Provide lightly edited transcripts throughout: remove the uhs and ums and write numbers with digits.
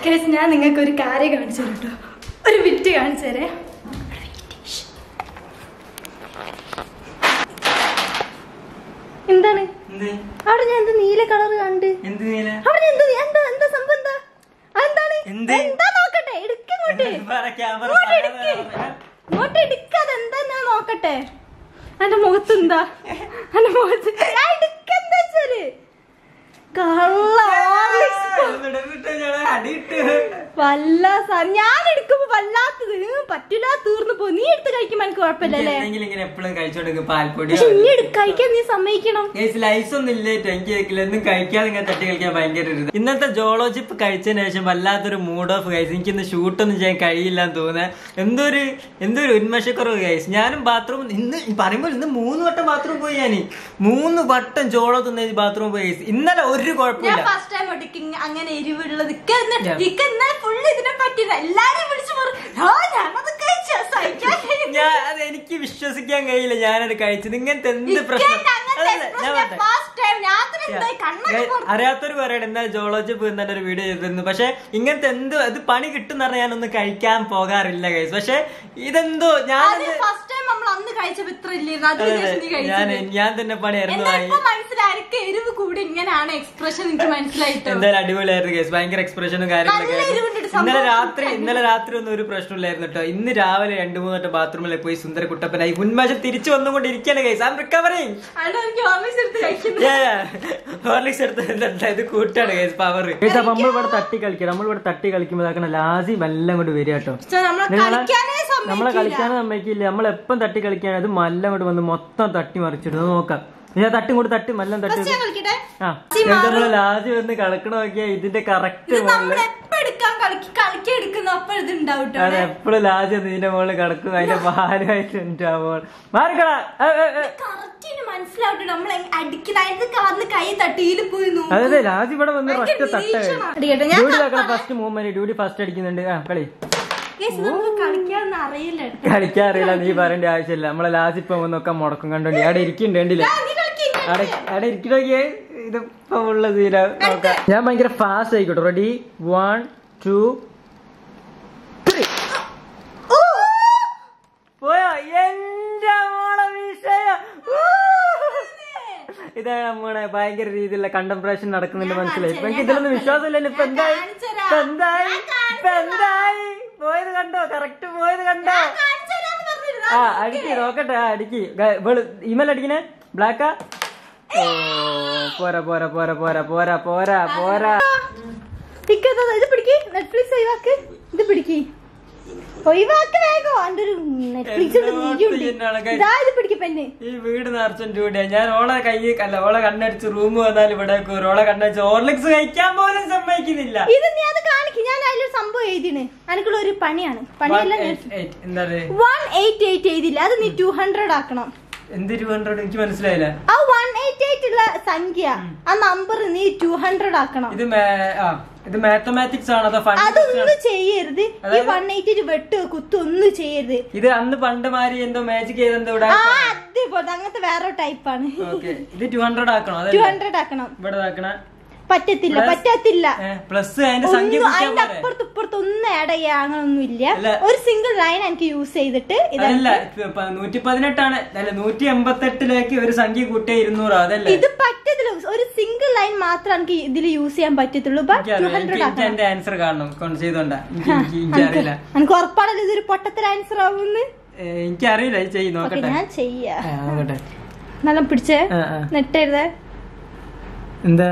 Guys, ഞാൻ നിങ്ങൾക്ക് ഒരു കാര്യം കാണിച്ചു തരാം ട്ടോ. ഒരു വിറ്റ് കാണിച്ചു തരേ. എന്താണ്? അവിടെ ഞാൻ എന്താ നീല കളർ കണ്ട്. എന്ത് നീല? അവിടെ എന്താ എന്താ സംഭവം എന്താ? അതെന്താണ്? എന്താ നോക്കട്ടെ. എടുക്കങ്ങോട്ട്. ഇങ്ങോട്ട് എടുക്കാതെ എന്താ ഞാൻ നോക്കട്ടെ. എന്റെ മുഖത്ത് എന്താ? എന്റെ മുഖത്ത് എടുക്കെന്താ വെച്ചാല് വല്ല ഞാൻ എടുക്കുമ്പോ വല്ലാത്തത് പറ്റില്ല തീർന്നു പോ. നീ എടുത്ത് കഴിക്കുമ്പോ എനിക്ക് കുഴപ്പമില്ലല്ലേ. കഴിക്കാൻ നീ സമ്മതിക്കണം. ഇന്നത്തെ ജോളോജിപ്പ് കഴിച്ചതിന് ശേഷം വല്ലാത്തൊരു മൂഡ് ഓഫ് ഗൈസ്. എനിക്കിന്ന് ഷൂട്ടൊന്നും ചെയ്യാൻ കഴിയില്ലെന്ന് തോന്നുന്നത്. എന്തൊരു ഉന്മേഷക്കുറവ് ഗൈസ്. ഞാനും ബാത്റൂം ഇന്ന് പറയുമ്പോൾ ഇന്ന് 3 വട്ടം ബാത്റൂം പോയി. ഞാൻ 3 വട്ടം ജോളോ തിന്ന ബാത്റൂം പോയി ഗൈസ്. ഇന്നലെ ഒരു കുഴപ്പമില്ല. അങ്ങനെ എരിവുള്ളത് ഇതിനെ പറ്റില്ല. എല്ലാരും വിളിച്ചു എനിക്ക് വിശ്വസിക്കാൻ കഴിയില്ല ഞാനത് കഴിച്ചത്. ഇങ്ങനത്തെ എന്ത് പ്രശ്നം അറിയാത്തൊരു പറയണം. എന്നാൽ ജോളോജിപ്പ് എന്നൊരു വീഡിയോ ചെയ്തിരുന്നു. പക്ഷെ ഇങ്ങനത്തെ എന്ത് ഇത് പണി കിട്ടുന്ന പറഞ്ഞാൽ ഞാനൊന്നും കഴിക്കാൻ പോകാറില്ല ഗൈസ്. പക്ഷെ ഇതെന്തോ ഞാൻ തന്നെ പണിയായിരുന്നു. എന്തായാലും അടിപൊളിയായിരുന്നു ഗൈസ്. ഭയങ്കര എക്സ്പ്രഷനും കാര്യങ്ങളൊക്കെ. ഇന്നലെ രാത്രി ഒന്നും ഒരു പ്രശ്നമില്ലായിരുന്നു കേട്ടോ. ഇന്ന് രാവിലെ 2-3 വട്ടം ബാത്റൂമിൽ പോയി സുന്ദര കുട്ടപ്പനായി ഉന്മേഷം തിരിച്ചു വന്നുകൊണ്ടിരിക്കുകയാണ് guys. I am recovering. Horlicks എടുത്ത് ഇത് കൂട്ടാണ് ഗൈസ് പവർ. നമ്മളിവിടെ തട്ടി കളിക്കുമ്പോൾ ലാസി മെല്ലെ കൊണ്ട് വരിക കേട്ടോ. നമ്മളെ കളിക്കാനും സമ്മതിക്കില്ല. നമ്മളെപ്പം തട്ടി കളിക്കാൻ അത് മെല്ലെ കൊണ്ട് വന്ന് മൊത്തം തട്ടി മറിച്ചിടുന്നത് നോക്കാം. ഞാൻ തട്ടും കൂടി തട്ടി മെല്ലെ തട്ടി. നമ്മളെ ലാസി വന്ന് കളിക്കണ നോക്കിയാ ഇതിന്റെ കറക്റ്റ് അതെ എപ്പോഴും ലാജി ഇതിന്റെ മുകളിൽ കിടക്കും. അതിന്റെ ഭാരമായിട്ട് ഉണ്ടാവുമ്പോൾ മാറിക്കടാ. അതെ ലാജി ഇവിടെ വന്ന് ഒറ്റ തട്ട ഫസ്റ്റ് മൂവ്മെന്റ് ഡ്യൂഡി ഫസ്റ്റ് അടിക്കുന്നുണ്ട്. കളി കളിക്കാൻ അറിയില്ല. നീ പറയേണ്ട ആവശ്യമില്ല. നമ്മളെ ലാജി ഇപ്പൊ വന്നൊക്കെ മുടക്കും കണ്ടോണ്ടി. അവിടെ ഇരിക്കുന്നുണ്ട് കണ്ടില്ലേ? അവിടെ ഇരിക്കണോക്കിയേ. ഇതിപ്പോ ഉള്ള തീര നോക്കാം. ഞാൻ ഭയങ്കര ഫാസ്റ്റ് ആയിക്കോട്ടെ. റെഡി 1 2 3 പോയോ എന്റെ മോളെ വിഷയം. ഇതാണ് നമ്മളെ ഭയങ്കര രീതിയിലുള്ള കണ്ടംപ്രേഷൻ നടക്കുന്നുണ്ട്. മനസ്സിലായി. എനിക്ക് ഇതിലൊന്നും വിശ്വാസമില്ല. ഇപ്പൊ എന്തായി പോയത് കണ്ടോ? കറക്റ്റ് പോയത് കണ്ടോ? അടിക്ക് നോക്കട്ടെ. അടിക്ക് ഇമെയിൽ അടിക്കണേ. ബ്ലാക്കാ? ഓ പോരാ പോരാ പോരാ പോരാ പോരാ പോരാ പോരാ. ഇത് പിടിക്ക്. നെറ്റ്ഫ്ലിക്സ് ഒഴിവാക്ക്. ഇത് പിടിക്ക്. ഒഴിവാക്ക് വേഗം. എന്റെ ഒരു നെറ്റ്ഫ്ലിക്സ് പിടിക്ക്. ഈ വീട് നിറച്ചും ഡ്യൂട്ടിയാ. ഞാൻ ഓളെ ഓളെ കണ്ണടിച്ച് റൂം വന്നാൽ ഇവിടെ ഓളെ കണ്ണടിച്ച് ഹോർലിക്സ് കഴിക്കാൻ പോലും സമ്മതിക്കുന്നില്ല. ഇത് നീ അത് കാണിക്കും. ഞാൻ അതിലൊരു സംഭവം എഴുതിന്. എനിക്കുള്ള ഒരു പണിയാണ്. പണിയല്ല 188 എഴുതില്ല. അത് നീ 200 ആക്കണം. എന്ത് 200? എനിക്ക് മനസ്സിലായില്ല. ആ 188 ഉള്ള സംഖ്യ ആ നമ്പർ നീ 200 ആക്കണം. ഇത് മാത്തമാറ്റിക്സ് ആണോ? അതൊന്നും ചെയ്യരുത്. ഈ 180 വെട്ട് കുത്ത് ഒന്നും ചെയ്യരുത്. ഇത് അന്ന് പണ്ട് മാറി എന്തോ മാജിക് ചെയ്തെന്തോ അതേപോലെ അങ്ങനത്തെ വേറെ ടൈപ്പാണ്. ഇത് 200 ആക്കണം. 200 ആക്കണം. ഇവിടെ ആക്കണം. പറ്റത്തില്ല. പ്ലസ് അതിന്റെ സംഖ്യ അതിന്റെ അപ്പുറത്ത് ഇപ്പുറത്ത് ഒന്നും ആഡ് ചെയ്യാൻ അങ്ങനൊന്നും ഇല്ല. ഒരു സിംഗിൾ ലൈൻ എനിക്ക് യൂസ് ചെയ്തിട്ട് 118 ആണ്. അല്ല 188ലേക്ക് ഒരു സംഖ്യ കൂട്ടിയ 200. അതല്ല ഇത് പറ്റത്തില്ല. ഒരു സിംഗിൾ ലൈൻ മാത്രം എനിക്ക് ഇതിൽ യൂസ് ചെയ്യാൻ പറ്റത്തുള്ളൂ. എന്റെ ആൻസർ കാണണം. ചെയ്തോണ്ടാ എനിക്കറിയില്ല. എനിക്ക് ഉറപ്പാണല്ലോ ഇതൊരു പൊട്ടത്തിൽ ആൻസർ ആവുമെന്ന്. എനിക്കറിയില്ല. ചെയ്ത് നോക്കട്ടെ. ഞാൻ ചെയ്യാം. നല്ല പിടിച്ചേ. നെട്ടരുതേ. എന്താ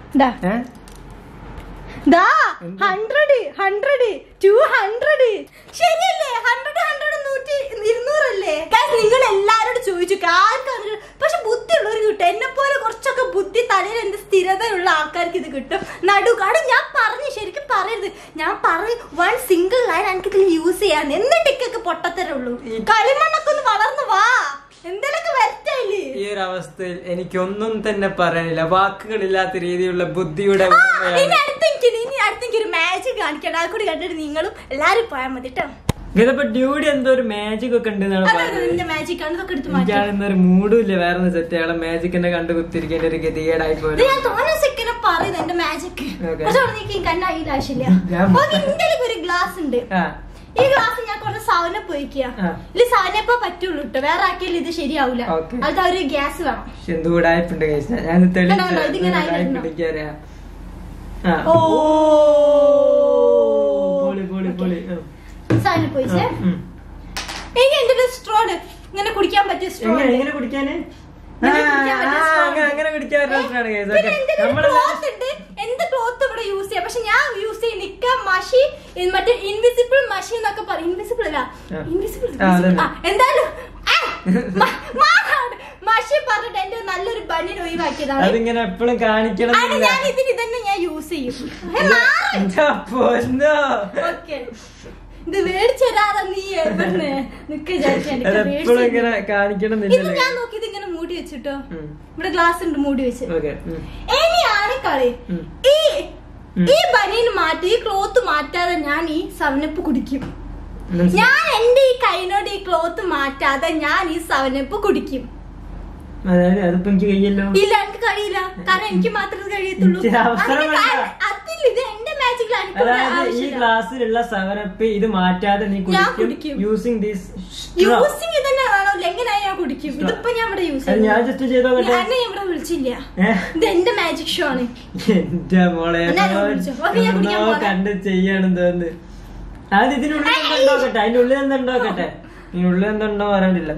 100 200 ശരിയല്ലേ? 100 100 200 അല്ലേ? നിങ്ങൾ എല്ലാരോടും ചോദിച്ചു ആർക്കാണ്. പക്ഷെ ബുദ്ധിയുള്ളവർ കിട്ടും. എന്നെ പോലെ കുറച്ചൊക്കെ ബുദ്ധി തലയിൽ എന്ത് സ്ഥിരതയുള്ള ആൾക്കാർക്ക് ഇത് കിട്ടും. നടുക്കാട് ഞാൻ പറഞ്ഞു ശരിക്കും പറയരുത്. ഞാൻ പറഞ്ഞു 1 സിംഗിൾ ലൈൻ എനിക്ക് ഇതിൽ യൂസ് ചെയ്യാൻ. എന്നിട്ടൊക്കെ പൊട്ടത്തരുള്ളൂ. കളിമണ്ണൊക്കെ ഒന്ന് വളർന്നു വാ. എന്തെങ്കിലൊക്കെ വരട്ടായില്ലേ? ഈ ഒരു അവസ്ഥയിൽ എനിക്കൊന്നും തന്നെ പറയാനില്ല. വാക്കുകളില്ലാത്ത രീതിയിലുള്ള ബുദ്ധിയുടെ അടുത്തെനിക്ക് ഒരു മാജിക് കാണിക്കണം. അത് കൂടി കണ്ടിട്ട് നിങ്ങളും എല്ലാരും പോയാൽ മതി കേട്ടോ. ഇതിപ്പോ ഡ്യൂഡി എന്തോ ഒരു മാജിക് ഒക്കെ ഉണ്ട്. മൂഡും ഇല്ല. വേറെ സെറ്റ് അയാളെ മാജിക് തന്നെ കണ്ടു കുത്തിരിക്കേണ്ട ഒരു ഗതികേടായി പോലും. പറയുന്നത് എന്റെ മാജിക്. പക്ഷെ കണ്ണായില്ല ആവശ്യമില്ല. എന്റെ ഒരു ഗ്ലാസ് ഉണ്ട്. ഈ ഗ്ലാസ് ഞാൻ കുറച്ച് സാധനം പോയിക്കുക. ഇത് സാധനപ്പോ പറ്റുള്ളൂ കേട്ടോ, വേറെ ആക്കിയാലും ഇത് ശരിയാവൂല. അത് ഒരു ഗ്യാസ് വേണം. സാധനം പോയിച്ചേ. ഇനി എന്റെ ഒരു സ്ട്രോ ഇങ്ങനെ കുടിക്കാൻ പറ്റിയ സ്ട്രോ. എങ്ങനെ കുടിക്കാന്? എന്ത് ക്ലോത്ത് ഇവിടെ യൂസ് ചെയ്യാം. പക്ഷെ ഞാൻ യൂസ് ചെയ്യും നിക്ക മഷി, മറ്റേ ഇൻവിസിബിൾ മഷി എന്നൊക്കെ പറയും. ഇൻവിസിബിൾ അല്ല, ഇൻവിസിബിൾ എന്തായാലും മഷി പറഞ്ഞിട്ട് എന്റെ നല്ലൊരു ബണ്ണിന് ഒഴിവാക്കിയതാണ്. അതിങ്ങനെ എപ്പോഴും കാണിക്കണം. ഞാൻ ഇതിന് തന്നെ ഞാൻ യൂസ് ചെയ്യും. ഓക്കെ, ഇത് മേടിച്ചരാതെ നീ ഞാൻ നോക്കി ഇതിങ്ങനെ മൂടി വെച്ചിട്ടോ. ഇവിടെ ഗ്ലാസ് ഉണ്ട് മൂടി വെച്ച്. ഇനിയാണ് കളി. ഈ ബനീന് മാറ്റി ഈ ക്ലോത്ത് മാറ്റാതെ ഞാൻ ഈ സെവനപ്പ് കുടിക്കും. ഞാൻ എന്റെ ഈ കൈനോട് ഈ ക്ലോത്ത് മാറ്റാതെ ഞാൻ ഈ സെവനപ്പ് കുടിക്കും. അതിപ്പോ എനിക്ക് കഴിയല്ലോ. ഇല്ല, എനിക്ക് കഴിയില്ല. കാരണം എനിക്ക് മാത്രമേ കഴിയത്തുള്ളൂ. ഇത് എന്റെ മാജിക്കിലാണ്. ഈ ഗ്ലാസ്സിലുള്ള സെവനപ്പ് ഇത് മാറ്റാതെ നീ കുടിക്കും. യൂസിങ് ഇതന്നെ വേണോ? എങ്ങനെയാ ഞാൻ കുടിക്കും. ഇതിപ്പോ ഞാൻ ഇവിടെ യൂസ് ചെയ്യും. ഞാൻ ജസ്റ്റ് ചെയ്തോ. എന്നെ ഇവിടെ വിളിച്ചില്ല. ഇത് എന്റെ മാജിക് ഷോ ആണ്. എന്റെ മോളെ കണ്ട് ചെയ്യാണെന്ന് തോന്നുന്നു. അത് ഇതിനുള്ളിൽ എന്തുണ്ടാക്കട്ടെ, അതിന്റെ ഉള്ളിൽ എന്തുണ്ടാക്കട്ടെ. ഇതിനുള്ളിൽ എന്തുണ്ടോ പറയാനില്ല.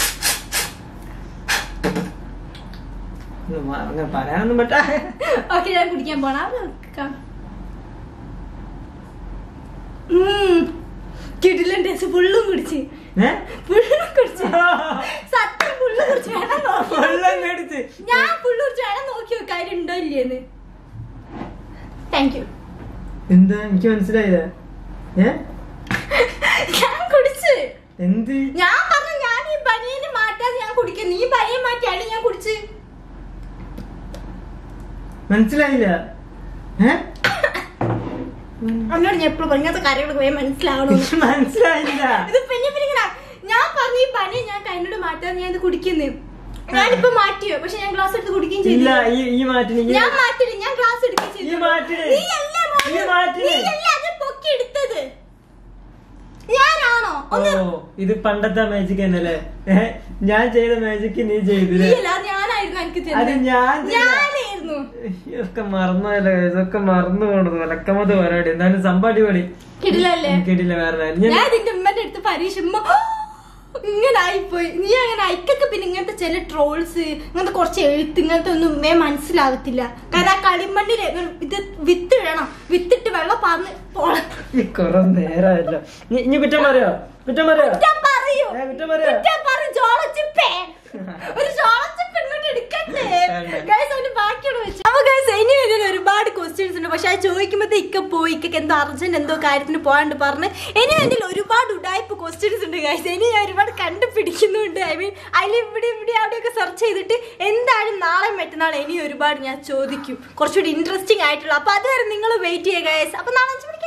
പറയാനൊന്നും പറ്റാ. ഓക്കെ, ഞാൻ കുടിക്കാൻ പോണ. കിടിലൻ ടേസ്റ്റ്. ഫുള്ളും കുടിച്ച് സത്യം ഫുള്ള് കുടിച്ച് ഞാൻ ഫുള്ള് കുടിച്ച് വേണം നോക്കി വെക്കാം അതിലുണ്ടോ ഇല്ലേന്ന്. Thank you. എന്താ എനിക്ക് മനസ്സിലായില്ല. ഞാൻ കുടിച്ച് എന്ത് ഞാൻ പറഞ്ഞു. ഞാൻ ഈ ബനിയന് മാറ്റാതെ ഞാൻ കുടിക്കും. നീ ബനിയൻ മാറ്റിയാണ് ഞാൻ കുടിച്ച്. മനസ്സിലായില്ല. അന്നോട് ഞാൻ എപ്പോഴും പറഞ്ഞ കാര്യങ്ങളൊക്കെ മനസ്സിലാവണോ? മനസ്സിലായില്ല. ഇത് പിന്നെ ഞാൻ പറഞ്ഞു ഈ പനി ഞാൻ കൈനോട് മാറ്റാതെ ഞാൻ ഇത് കുടിക്കുന്നു. ഞാനിപ്പോ മാറ്റിയോ, പക്ഷെ ഞാൻ ഗ്ലാസ് എടുത്ത് കുടിക്കുകയും ചെയ്തു. ഞാൻ മാറ്റില്ല, ഞാൻ ഗ്ലാസ് എടുക്കുകയും ചെയ്തു. പൊക്കി എടുത്തത് ഞാനാണോ? ഇത് പണ്ടത്തെ മാജിക് തന്നെയല്ലേ? ഞാൻ ചെയ്ത മാജിക് നീ ചെയ്തില്ല. ഞാനായിരുന്നു. ഒക്കെ മറന്നല്ലോ. ഇതൊക്കെ മറന്നു പോണത് വിലക്കമത് പരിപാടി. എന്തായാലും സമ്പാടി പണി കിട്ടില്ല. വേറെ ഞാൻ ഇതിന്റെ ഉമ്മന്റെ അടുത്ത് പരീക്ഷ ഇങ്ങനെ ആയിപ്പോയി. നീ അങ്ങനെ അയക്കൊക്കെ. പിന്നെ ഇങ്ങനത്തെ ചില ട്രോൾസ്, ഇങ്ങനത്തെ കുറച്ച് എഴുത്ത്, ഇങ്ങനത്തെ ഒന്നും മാനസ്സിലാവത്തില്ല. കാരണം ആ കളിമണ്ണില് ഇത് വിത്തിടണം. വിത്തിട്ട് വെള്ളം പറന്ന് പോണം. കൊറേ നേരമല്ലോ. ഇനി കുറ്റം പറയോ? കുറ്റം പറയൂ. ഒരു ചോളച്ചിപ്പ് ഇങ്ങോട്ട് എടുക്കട്ടെ. ബാക്കിയോട് വെച്ചു. അപ്പൊ ഇനി വരുന്ന ഒരുപാട് ക്വസ്റ്റ്യൻസ് ഉണ്ട്. പക്ഷെ അത് ചോദിക്കുമ്പോ ഇക്ക പോയി, ഇക്കൊക്കെ എന്തോ അർജന്റ് എന്തോ കാര്യത്തിന് പോകാണ്ട് പറഞ്ഞ് ഇനി അതിൽ ഒരുപാട് ഉടായ്പ ക്വസ്റ്റ്യൻസ് ഉണ്ട് ഗൈസ്. ഇനി ഞാൻ ഒരുപാട് കണ്ടുപിടിക്കുന്നുണ്ട്. ഐ മീൻ അതിൽ ഇവിടെ അവിടെയൊക്കെ സെർച്ച് ചെയ്തിട്ട് എന്തായാലും നാളെ മറ്റന്നാൾ ഇനി ഒരുപാട് ഞാൻ ചോദിക്കും. കുറച്ചുകൂടി ഇൻട്രസ്റ്റിംഗ് ആയിട്ടുള്ള. അപ്പൊ അതുവരെ നിങ്ങൾ വെയിറ്റ് ചെയ്യുക ഗൈസ്. അപ്പൊ നാളെ